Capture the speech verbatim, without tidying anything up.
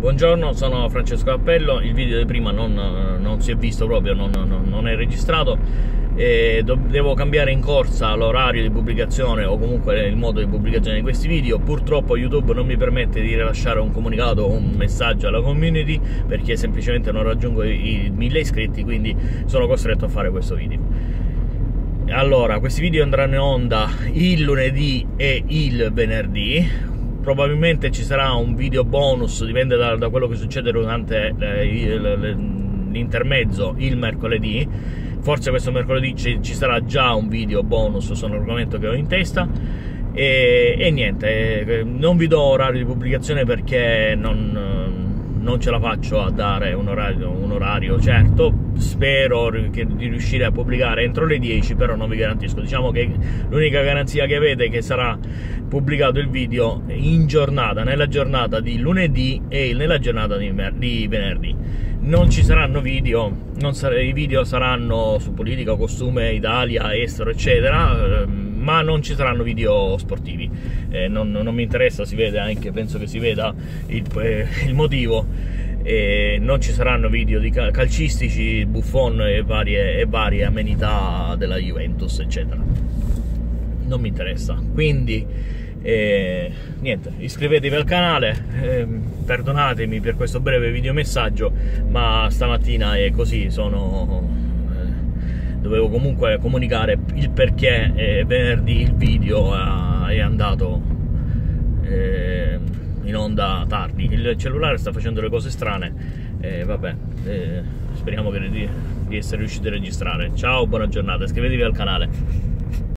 Buongiorno, sono Francesco Cappello. Il video di prima non, non si è visto proprio, non, non, non è registrato e devo cambiare in corsa l'orario di pubblicazione o comunque il modo di pubblicazione di questi video. Purtroppo YouTube non mi permette di rilasciare un comunicato o un messaggio alla community perché semplicemente non raggiungo i mille iscritti, quindi sono costretto a fare questo video. Allora, questi video andranno in onda il lunedì e il venerdì. Probabilmente ci sarà un video bonus, dipende da, da quello che succede durante eh, l'intermezzo il mercoledì. Forse questo mercoledì ci, ci sarà già un video bonus sull'argomento che ho in testa. E, e niente, non vi do orario di pubblicazione perché non, non ce la faccio a dare un orario, un orario certo. Spero che, di riuscire a pubblicare entro le dieci, però non vi garantisco. Diciamo che l'unica garanzia che avete è che sarà pubblicato il video in giornata, nella giornata di lunedì e nella giornata di, di venerdì. Non ci saranno video, non sar i video saranno su politica, costume, Italia, estero, eccetera, ma non ci saranno video sportivi. Eh, non, non mi interessa, si vede anche, penso che si veda il, eh, il motivo. E non ci saranno video di calcistici, Buffon e varie, e varie amenità della Juventus, eccetera. Non mi interessa. Quindi eh, niente, iscrivetevi al canale. Eh, perdonatemi per questo breve videomessaggio, ma stamattina è così, sono eh, dovevo comunque comunicare il perché eh, venerdì il video eh, è andato eh, in onda tardi. Il cellulare sta facendo le cose strane, eh, vabbè, eh, speriamo che di, di essere riusciti a registrare. Ciao, buona giornata, iscrivetevi al canale.